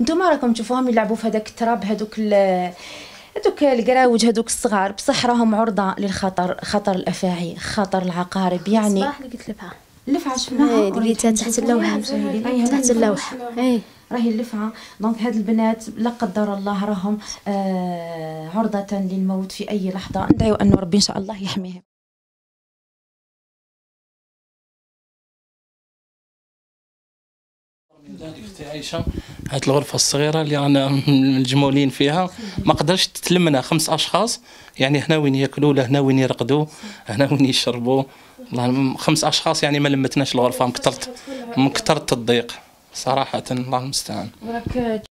وانتم راكم تشوفوهم يلعبوا في هذاك التراب، هذوك القراوج هذوك الصغار، بصح راهم عرضه للخطر، خطر الافاعي، خطر العقارب. يعني الصباح لقيت لفعه، اللفعه شفناها لقيتها تحت اللوحه، تحت اللوحه. راهي اللفعه. دونك هاد البنات لا قدر الله راهم عرضه للموت في اي لحظه. ندعو انه ربي ان شاء الله يحميهم. اختي عايشه، هاد الغرفه الصغيره اللي رانا مجمولين فيها ما قدرش تلمنا 5 اشخاص. يعني هنا وين ياكلوا، لا هنا وين يرقدوا، هنا وين يشربوا. والله 5 اشخاص يعني ما لمتناش الغرفه من كثرة الضيق صراحه. الله المستعان.